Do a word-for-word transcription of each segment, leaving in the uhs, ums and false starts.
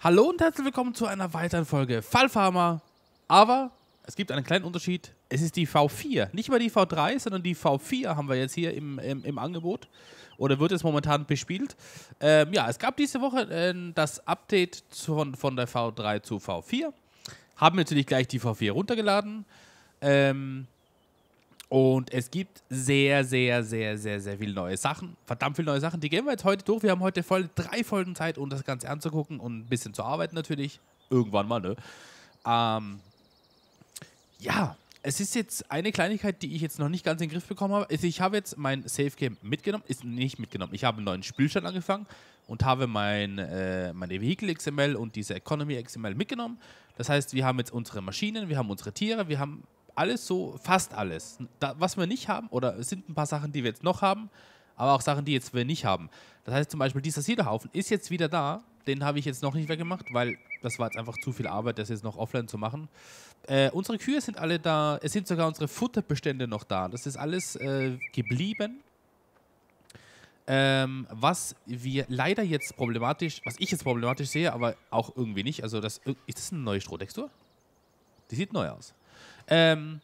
Hallo und herzlich willkommen zu einer weiteren Folge Fallfarmer. Aber es gibt einen kleinen Unterschied. Es ist die V vier. Nicht mehr die V drei, sondern die V vier haben wir jetzt hier im, im, im Angebot. Oder wird es momentan bespielt. Ähm, ja, es gab diese Woche äh, das Update von, von der V drei zu V vier. Haben natürlich gleich die V vier runtergeladen. Ähm... Und es gibt sehr, sehr, sehr, sehr, sehr viele neue Sachen. Verdammt viele neue Sachen. Die gehen wir jetzt heute durch. Wir haben heute voll drei Folgen Zeit, um das Ganze anzugucken und ein bisschen zu arbeiten natürlich. Irgendwann mal, ne? Ähm, ja, es ist jetzt eine Kleinigkeit, die ich jetzt noch nicht ganz in den Griff bekommen habe. Also ich habe jetzt mein Safe Game mitgenommen. Ist nicht mitgenommen. Ich habe einen neuen Spielstand angefangen und habe mein, äh, meine Vehicle X M L und diese Economy X M L mitgenommen. Das heißt, wir haben jetzt unsere Maschinen, wir haben unsere Tiere, wir haben alles so, fast alles. Da, was wir nicht haben, oder es sind ein paar Sachen, die wir jetzt noch haben, aber auch Sachen, die jetzt wir nicht haben. Das heißt zum Beispiel, dieser Siedlerhaufen ist jetzt wieder da. Den habe ich jetzt noch nicht weggemacht, weil das war jetzt einfach zu viel Arbeit, das jetzt noch offline zu machen. Äh, unsere Kühe sind alle da. Es sind sogar unsere Futterbestände noch da. Das ist alles äh, geblieben. Ähm, was wir leider jetzt problematisch, was ich jetzt problematisch sehe, aber auch irgendwie nicht. Also das, ist das eine neue Strohtextur? Die sieht neu aus. Ähm,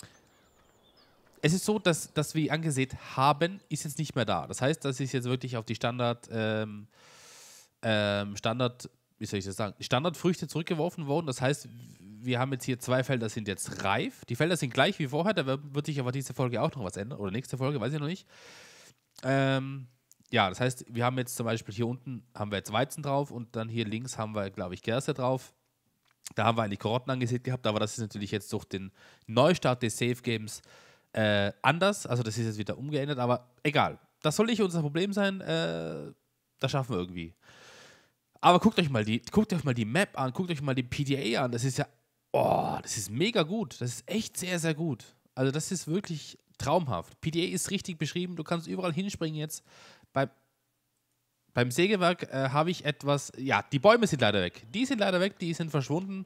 es ist so, dass, dass wir angesehen haben, ist jetzt nicht mehr da. Das heißt, das ist jetzt wirklich auf die Standard, ähm, ähm, Standard, wie soll ich das sagen, Standardfrüchte zurückgeworfen worden. Das heißt, wir haben jetzt hier zwei Felder, sind jetzt reif. Die Felder sind gleich wie vorher, da wird sich aber diese Folge auch noch was ändern. Oder nächste Folge, weiß ich noch nicht. Ähm, ja, das heißt, wir haben jetzt zum Beispiel hier unten haben wir jetzt Weizen drauf und dann hier links haben wir, glaube ich, Gerste drauf. Da haben wir eigentlich Karotten angesehen gehabt, aber das ist natürlich jetzt durch den Neustart des Safe Games äh, anders. Also das ist jetzt wieder umgeändert, aber egal. Das soll nicht unser Problem sein. Äh, das schaffen wir irgendwie. Aber guckt euch mal die, guckt euch mal die Map an, guckt euch mal die P D A an. Das ist ja, oh, das ist mega gut. Das ist echt sehr, sehr gut. Also das ist wirklich traumhaft. P D A ist richtig beschrieben. Du kannst überall hinspringen jetzt. Beim Beim Sägewerk äh, habe ich etwas, ja, die Bäume sind leider weg. Die sind leider weg, die sind verschwunden.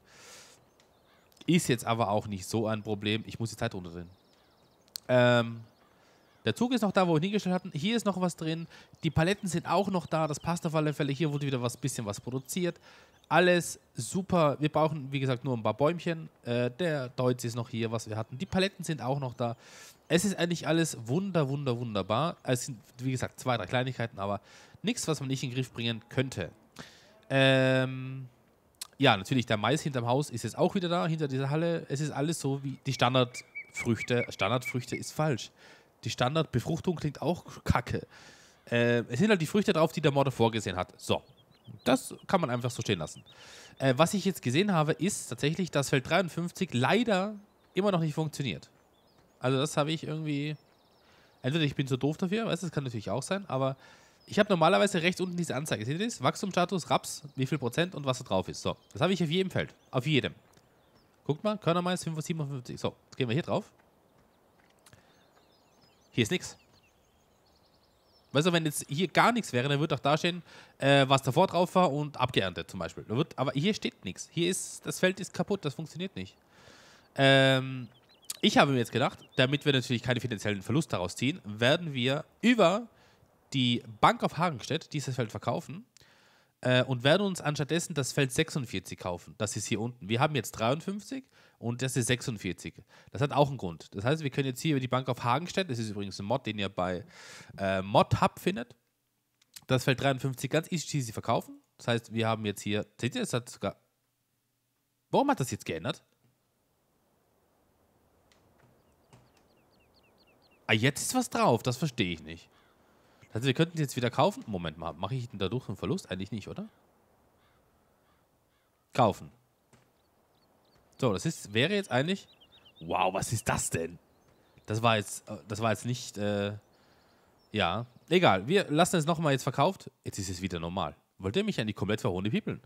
Ist jetzt aber auch nicht so ein Problem. Ich muss die Zeit runterdrehen. Ähm, der Zug ist noch da, wo wir ihn hingestellt hatten. Hier ist noch was drin. Die Paletten sind auch noch da. Das passt auf alle Fälle. Hier wurde wieder was bisschen was produziert. Alles super. Wir brauchen, wie gesagt, nur ein paar Bäumchen. Äh, der Deutz ist noch hier, was wir hatten. Die Paletten sind auch noch da. Es ist eigentlich alles wunder, wunder, wunderbar. Es sind, wie gesagt, zwei, drei Kleinigkeiten, aber nichts, was man nicht in den Griff bringen könnte. Ähm, ja, natürlich, der Mais hinterm Haus ist jetzt auch wieder da, hinter dieser Halle. Es ist alles so wie die Standardfrüchte. Standardfrüchte ist falsch. Die Standardbefruchtung klingt auch kacke. Äh, es sind halt die Früchte drauf, die der Modder vorgesehen hat. So, das kann man einfach so stehen lassen. Äh, was ich jetzt gesehen habe, ist tatsächlich, dass Feld dreiundfünfzig leider immer noch nicht funktioniert. Also das habe ich irgendwie... Entweder ich bin so doof dafür, weißt du, das kann natürlich auch sein, aber ich habe normalerweise rechts unten diese Anzeige. Seht ihr das? Wachstumsstatus, Raps, wie viel Prozent und was da drauf ist. So, das habe ich auf jedem Feld. Auf jedem. Guckt mal, Körnermais siebenundfünfzig. So, jetzt gehen wir hier drauf. Hier ist nichts. Weißt du, wenn jetzt hier gar nichts wäre, dann würde auch da stehen, äh, was davor drauf war und abgeerntet zum Beispiel. Da wird, aber hier steht nichts. Hier ist, das Feld ist kaputt, das funktioniert nicht. Ähm... Ich habe mir jetzt gedacht, damit wir natürlich keine finanziellen Verluste daraus ziehen, werden wir über die Bank auf Hagenstedt dieses Feld verkaufen äh, und werden uns anstattdessen das Feld sechsundvierzig kaufen. Das ist hier unten. Wir haben jetzt dreiundfünfzig und das ist sechsundvierzig. Das hat auch einen Grund. Das heißt, wir können jetzt hier über die Bank auf Hagenstedt, das ist übrigens ein Mod, den ihr bei äh, ModHub findet, das Feld dreiundfünfzig ganz easy verkaufen. Das heißt, wir haben jetzt hier, seht ihr, das hat sogar... Warum hat das jetzt geändert? Ah, jetzt ist was drauf, das verstehe ich nicht. Also wir könnten jetzt wieder kaufen. Moment mal, mache ich denn dadurch einen Verlust? Eigentlich nicht, oder? Kaufen. So, das ist, wäre jetzt eigentlich... Wow, was ist das denn? Das war jetzt, das war jetzt nicht, äh... Ja, egal. Wir lassen es nochmal jetzt verkauft. Jetzt ist es wieder normal. Wollt ihr mich eigentlich komplett verhohne piepeln?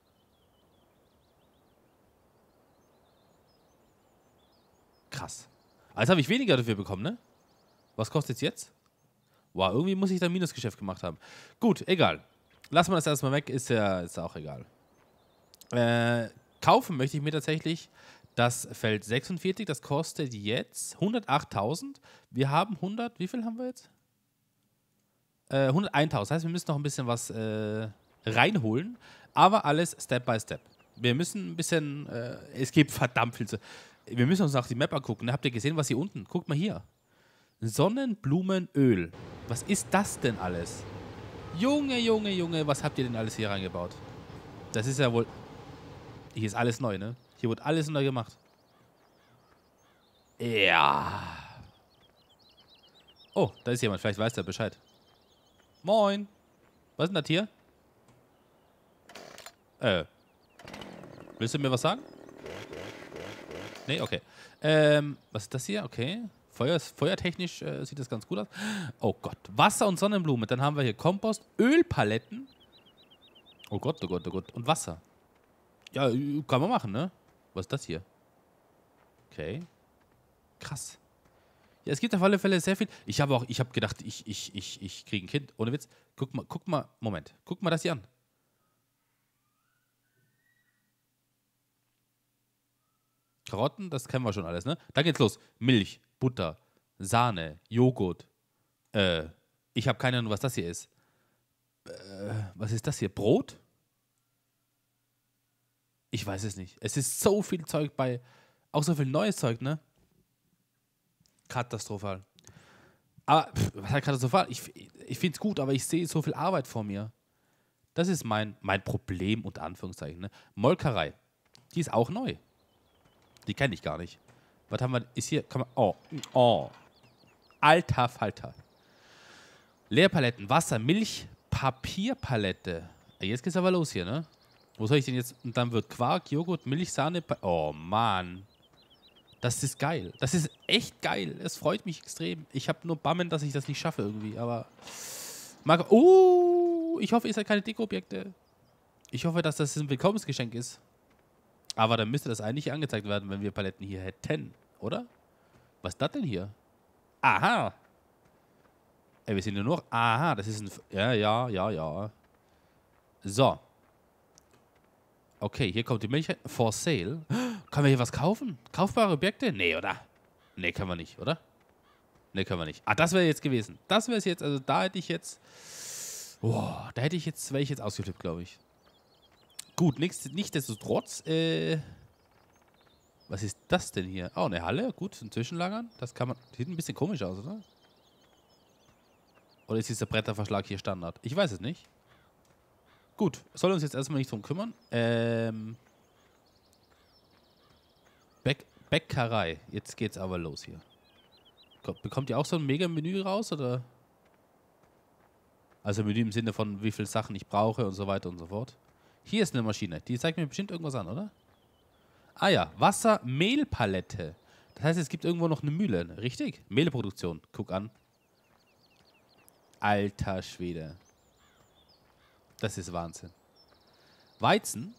Krass. Also habe ich weniger dafür bekommen, ne? Was kostet es jetzt? Wow, irgendwie muss ich da ein Minusgeschäft gemacht haben. Gut, egal. Lassen wir das erstmal weg, ist ja ist auch egal. Äh, kaufen möchte ich mir tatsächlich das Feld sechsundvierzig. Das kostet jetzt hundertachttausend. Wir haben hundert, wie viel haben wir jetzt? Äh, hunderteintausend. Das heißt, wir müssen noch ein bisschen was äh, reinholen. Aber alles Step by Step. Wir müssen ein bisschen, äh, es gibt verdammt viel zu... Wir müssen uns auch die Map angucken. Habt ihr gesehen, was hier unten? Guckt mal hier. Sonnenblumenöl. Was ist das denn alles? Junge, Junge, Junge, was habt ihr denn alles hier reingebaut? Das ist ja wohl... Hier ist alles neu, ne? Hier wird alles neu gemacht. Ja. Oh, da ist jemand. Vielleicht weiß der Bescheid. Moin. Was ist denn das hier? Äh. Willst du mir was sagen? Nee, okay. Ähm, was ist das hier? Okay. Feuer, feuertechnisch äh, sieht das ganz gut aus. Oh Gott. Wasser und Sonnenblume. Dann haben wir hier Kompost, Ölpaletten. Oh Gott, oh Gott, oh Gott. Und Wasser. Ja, kann man machen, ne? Was ist das hier? Okay. Krass. Ja, es gibt auf alle Fälle sehr viel. Ich habe auch, ich habe gedacht, ich, ich, ich, ich kriege ein Kind. Ohne Witz. Guck mal, guck mal, Moment. Guck mal das hier an. Karotten, das kennen wir schon alles, ne? Da geht's los. Milch, Butter, Sahne, Joghurt. Äh, ich habe keine Ahnung, was das hier ist. Äh, was ist das hier? Brot? Ich weiß es nicht. Es ist so viel Zeug bei, auch so viel neues Zeug, ne? Katastrophal. Aber, pff, was heißt katastrophal? Ich, ich finde es gut, aber ich sehe so viel Arbeit vor mir. Das ist mein, mein Problem, unter Anführungszeichen, ne? Molkerei. Die ist auch neu. Die kenne ich gar nicht. Was haben wir? Ist hier. Kann man, oh. Oh. Alter Falter. Leerpaletten, Wasser, Milch, Papierpalette. Jetzt geht's aber los hier, ne? Wo soll ich denn jetzt? Und dann wird Quark, Joghurt, Milch, Sahne. Pa oh, Mann. Das ist geil. Das ist echt geil. Es freut mich extrem. Ich habe nur Bammen, dass ich das nicht schaffe irgendwie. Aber. Mag oh, ich hoffe, ihr seid keine Deko-Objekte. Ich hoffe, dass das ein Willkommensgeschenk ist. Aber dann müsste das eigentlich angezeigt werden, wenn wir Paletten hier hätten, oder? Was ist das denn hier? Aha! Ey, wir sind nur noch... Aha, das ist ein... Ja, ja, ja, ja. So. Okay, hier kommt die Milch. For sale. Können wir hier was kaufen? Kaufbare Objekte? Nee, oder? Nee, können wir nicht, oder? Nee, können wir nicht. Ah, das wäre jetzt gewesen. Das wäre es jetzt. Also da hätte ich jetzt... Boah, da hätte ich jetzt... Wäre ich jetzt ausgeflippt, glaube ich. Gut, nichtsdestotrotz, äh, was ist das denn hier? Oh, eine Halle, gut, ein Zwischenlagern. Das kann man, sieht ein bisschen komisch aus, oder? Oder ist dieser Bretterverschlag hier Standard? Ich weiß es nicht. Gut, soll uns jetzt erstmal nicht drum kümmern. Ähm, Bäck Bäckerei, jetzt geht's aber los hier. Bekommt ihr auch so ein Mega-Menü raus, oder? Also Menü im Sinne von, wie viele Sachen ich brauche und so weiter und so fort. Hier ist eine Maschine. Die zeigt mir bestimmt irgendwas an, oder? Ah ja, Wasser-Mehlpalette. Das heißt, es gibt irgendwo noch eine Mühle. Richtig? Mehlproduktion. Guck an. Alter Schwede. Das ist Wahnsinn. Weizen.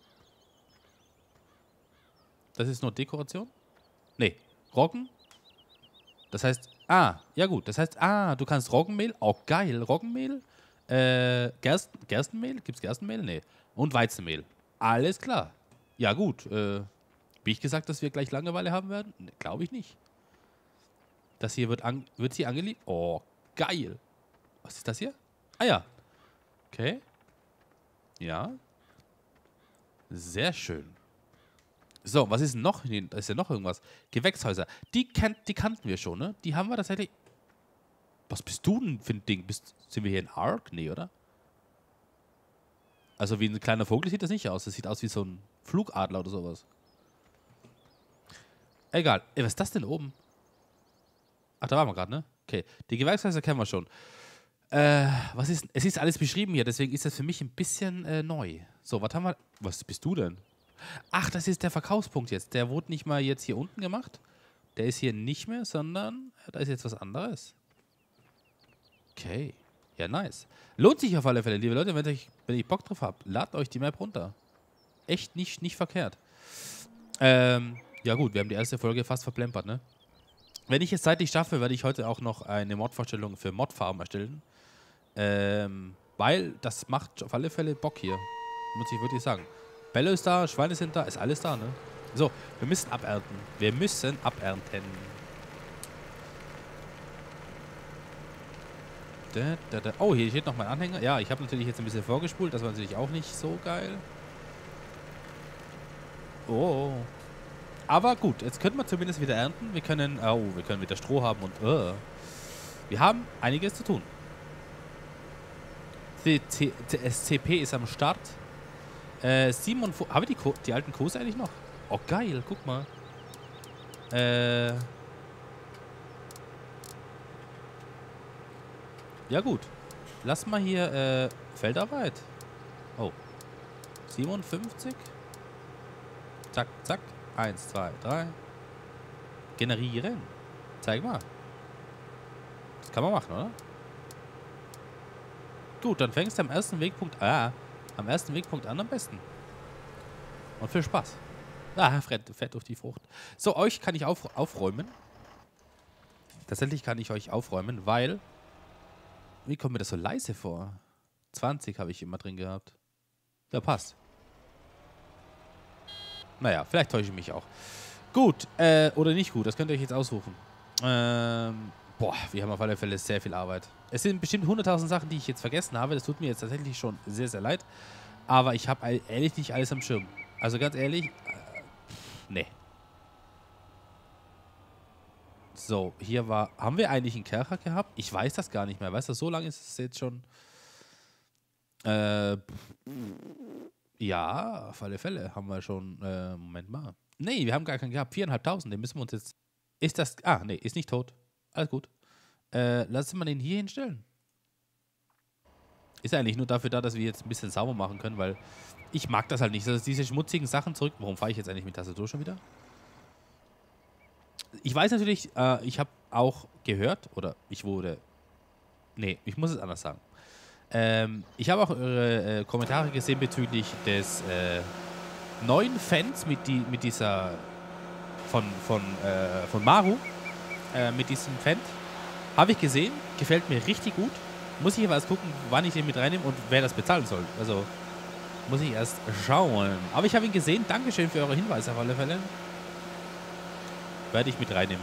Das ist nur Dekoration? Nee. Roggen. Das heißt, ah, ja gut. Das heißt, ah, du kannst Roggenmehl. Auch oh, geil. Roggenmehl. Äh, Gerst, Gerstenmehl? Gibt's Gerstenmehl? Nee. Und Weizenmehl. Alles klar. Ja gut. Äh, wie ich gesagt, dass wir gleich Langeweile haben werden? Nee, glaube ich nicht. Das hier wird, an, wird hier angeliefert. Oh, geil. Was ist das hier? Ah ja. Okay. Ja. Sehr schön. So, was ist noch? Da ist ja noch irgendwas. Gewächshäuser. Die, kennt, die kannten wir schon, ne? Die haben wir tatsächlich... Was bist du denn für ein Ding? Bist, sind wir hier in Ark? Nee, oder? Also wie ein kleiner Vogel sieht das nicht aus. Das sieht aus wie so ein Flugadler oder sowas. Egal. Ey, was ist das denn oben? Ach, da waren wir gerade, ne? Okay. Die Gewächshäuser kennen wir schon. Äh, was ist... Es ist alles beschrieben hier, deswegen ist das für mich ein bisschen äh, neu. So, was haben wir... Was bist du denn? Ach, das ist der Verkaufspunkt jetzt. Der wurde nicht mal jetzt hier unten gemacht. Der ist hier nicht mehr, sondern da ist jetzt was anderes. Okay. Ja, nice. Lohnt sich auf alle Fälle, liebe Leute, wenn ich, wenn ich Bock drauf habt, ladet euch die Map runter. Echt nicht, nicht verkehrt. Ähm, ja gut, wir haben die erste Folge fast verplempert, ne? Wenn ich es zeitlich schaffe, werde ich heute auch noch eine Mod-Vorstellung für Modfarm erstellen. Ähm, weil das macht auf alle Fälle Bock hier. Muss ich wirklich sagen. Bälle ist da, Schweine sind da, ist alles da, ne? So, wir müssen abernten. Wir müssen abernten. Da, da, da. Oh, hier steht noch mein Anhänger. Ja, ich habe natürlich jetzt ein bisschen vorgespult. Das war natürlich auch nicht so geil. Oh. Aber gut, jetzt können wir zumindest wieder ernten. Wir können, oh, wir können wieder Stroh haben und, uh, wir haben einiges zu tun. Das C P ist am Start. Äh, Simon, haben wir die, Ko die alten Kurse eigentlich noch? Oh, geil, guck mal. Äh. Ja, gut. Lass mal hier, äh, Feldarbeit. Oh. siebenundfünfzig. Zack, zack. Eins, zwei, drei. Generieren. Zeig mal. Das kann man machen, oder? Gut, dann fängst du am ersten Wegpunkt, ah, am ersten Wegpunkt an am besten. Und viel Spaß. Ah, fett, fett auf die Frucht. So, euch kann ich auf, aufräumen. Tatsächlich kann ich euch aufräumen, weil... Wie kommt mir das so leise vor? zwanzig habe ich immer drin gehabt. Ja, passt. Naja, vielleicht täusche ich mich auch. Gut, äh, oder nicht gut, das könnt ihr euch jetzt aussuchen. Ähm, boah, wir haben auf alle Fälle sehr viel Arbeit. Es sind bestimmt hunderttausend Sachen, die ich jetzt vergessen habe. Das tut mir jetzt tatsächlich schon sehr, sehr leid. Aber ich habe ehrlich nicht alles am Schirm. Also ganz ehrlich, äh, nee. So, hier war... Haben wir eigentlich einen Kercher gehabt? Ich weiß das gar nicht mehr. Weißt du, so lange ist es jetzt schon... Äh... Ja, auf alle Fälle haben wir schon... Äh, Moment mal. Nee, wir haben gar keinen gehabt. viertausendfünfhundert, den müssen wir uns jetzt... Ist das... Ah, nee, ist nicht tot. Alles gut. Äh, lassen wir den hier hinstellen. Ist eigentlich nur dafür da, dass wir jetzt ein bisschen sauber machen können, weil ich mag das halt nicht. Also diese schmutzigen Sachen zurück... Warum fahre ich jetzt eigentlich mit Tastatur schon wieder? Ich weiß natürlich, äh, ich habe auch gehört, oder ich wurde... Nee, ich muss es anders sagen. Ähm, ich habe auch eure äh, Kommentare gesehen bezüglich des äh, neuen Fans mit, die, mit dieser... Von, von, äh, von Maru. Äh, mit diesem Fan. Habe ich gesehen. Gefällt mir richtig gut. Muss ich aber erst gucken, wann ich den mit reinnehme und wer das bezahlen soll. Also muss ich erst schauen. Aber ich habe ihn gesehen. Dankeschön für eure Hinweise auf alle Fälle. Werde ich mit reinnehmen.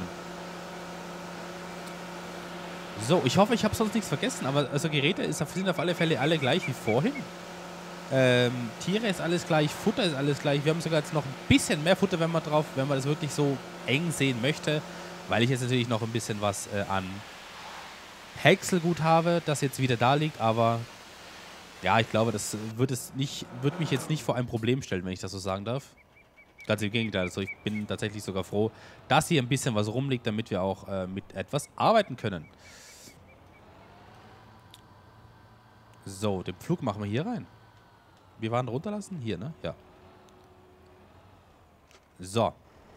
So, ich hoffe, ich habe sonst nichts vergessen. Aber also Geräte ist, sind auf alle Fälle alle gleich wie vorhin. Ähm, Tiere ist alles gleich. Futter ist alles gleich. Wir haben sogar jetzt noch ein bisschen mehr Futter, wenn man drauf, wenn man das wirklich so eng sehen möchte. Weil ich jetzt natürlich noch ein bisschen was äh, an Häckselgut habe, das jetzt wieder da liegt. Aber ja, ich glaube, das wird, es nicht, wird mich jetzt nicht vor ein Problem stellen, wenn ich das so sagen darf. Ganz im Gegenteil, also ich bin tatsächlich sogar froh, dass hier ein bisschen was rumliegt, damit wir auch äh, mit etwas arbeiten können. So, den Pflug machen wir hier rein. Wir waren runterlassen? Hier, ne? Ja. So.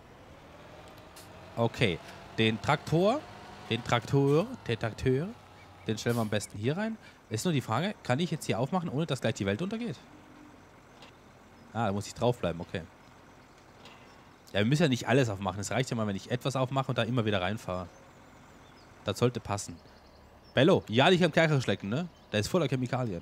Okay. Den Traktor, den Traktor, den Traktor, den stellen wir am besten hier rein. Ist nur die Frage, kann ich jetzt hier aufmachen, ohne dass gleich die Welt untergeht? Ah, da muss ich draufbleiben, okay. Ja, wir müssen ja nicht alles aufmachen. Es reicht ja mal, wenn ich etwas aufmache und da immer wieder reinfahre. Das sollte passen. Bello, ja, nicht am Kerker schlecken, ne? Der ist voller Chemikalien.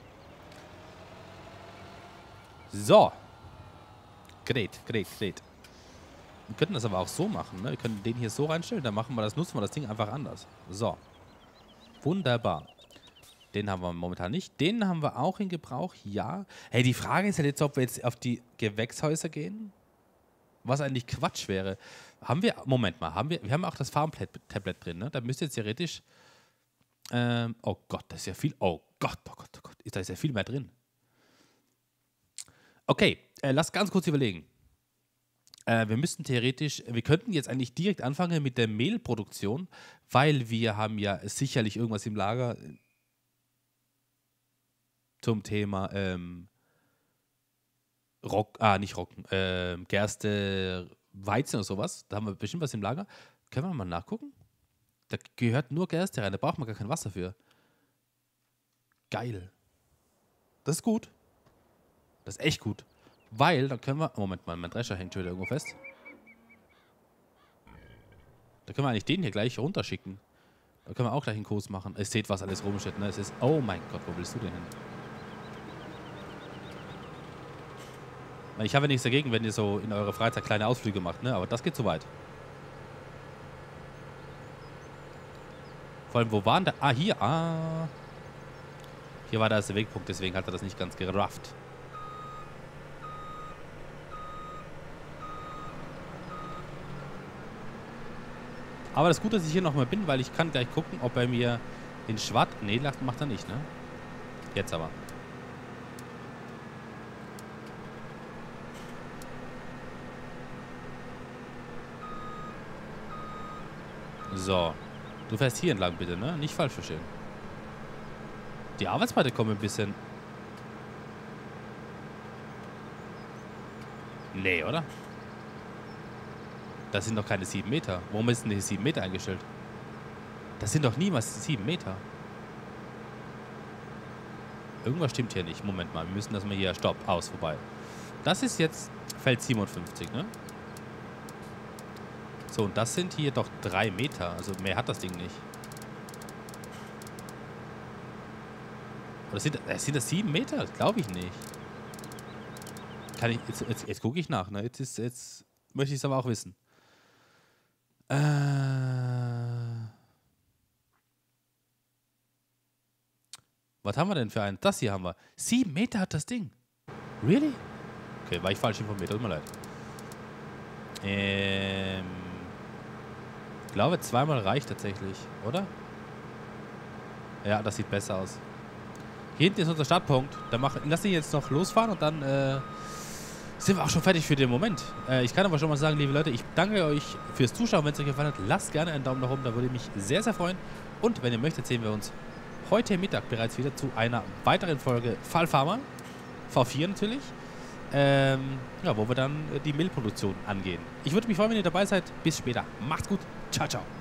So. Great, great, great. Wir könnten das aber auch so machen, ne? Wir können den hier so reinstellen, dann machen wir das, nutzen wir das Ding einfach anders. So. Wunderbar. Den haben wir momentan nicht. Den haben wir auch in Gebrauch, ja. Hey, die Frage ist ja jetzt, ob wir jetzt auf die Gewächshäuser gehen. Was eigentlich Quatsch wäre. Haben wir, Moment mal, haben wir, wir haben auch das Farm-Tablet drin, ne? Da müsste jetzt theoretisch, ähm, oh Gott, da ist ja viel, oh Gott, oh Gott, oh Gott, da ist ja viel mehr drin. Okay, äh, lass ganz kurz überlegen. Äh, wir müssten theoretisch, wir könnten jetzt eigentlich direkt anfangen mit der Mehlproduktion, weil wir haben ja sicherlich irgendwas im Lager zum Thema, ähm, Rock, ah, nicht Rocken, äh, Gerste, Weizen oder sowas. Da haben wir bestimmt was im Lager. Können wir mal nachgucken? Da gehört nur Gerste rein, da braucht man gar kein Wasser für. Geil. Das ist gut. Das ist echt gut. Weil, dann können wir... Moment mal, mein Drescher hängt schon wieder irgendwo fest. Da können wir eigentlich den hier gleich runterschicken. Da können wir auch gleich einen Kurs machen. Ihr seht, was alles rumsteht, ne? Es ist... Oh mein Gott, wo willst du denn hin? Ich habe ja nichts dagegen, wenn ihr so in eurer Freizeit kleine Ausflüge macht, ne? Aber das geht zu weit. Vor allem, wo waren da? Ah, hier. Ah. Hier war der erste Wegpunkt, deswegen hat er das nicht ganz gerafft. Aber das ist gut, dass ich hier nochmal bin, weil ich kann gleich gucken, ob er mir den Schwart... Nee, macht er nicht, ne? Jetzt aber. So. Du fährst hier entlang, bitte, ne? Nicht falsch verstehen. Die Arbeitsbreite kommen ein bisschen... Nee, oder? Das sind doch keine sieben Meter. Warum ist denn hier sieben Meter eingestellt? Das sind doch niemals sieben Meter. Irgendwas stimmt hier nicht. Moment mal, wir müssen das mal hier... Stopp, aus, vorbei. Das ist jetzt Feld siebenundfünfzig, ne? So, und das sind hier doch drei Meter. Also mehr hat das Ding nicht. Oder sind, äh, sind das sieben Meter? Glaube ich nicht. Kann ich... Jetzt, jetzt, jetzt gucke ich nach, ne? Jetzt, ist, jetzt möchte ich es aber auch wissen. Äh... Was haben wir denn für einen? Das hier haben wir. Sieben Meter hat das Ding. Really? Okay, war ich falsch informiert. Tut mir leid. Ähm... Ich glaube, zweimal reicht tatsächlich, oder? Ja, das sieht besser aus. Hier hinten ist unser Startpunkt. Da mach, lass ihn jetzt noch losfahren und dann äh, sind wir auch schon fertig für den Moment. Äh, ich kann aber schon mal sagen, liebe Leute, ich danke euch fürs Zuschauen. Wenn es euch gefallen hat, lasst gerne einen Daumen nach oben. Da würde ich mich sehr, sehr freuen. Und wenn ihr möchtet, sehen wir uns heute Mittag bereits wieder zu einer weiteren Folge Fall Farmer. V vier natürlich. Ähm, ja, wo wir dann die Mehlproduktion angehen. Ich würde mich freuen, wenn ihr dabei seid. Bis später. Macht's gut. Ciao, ciao.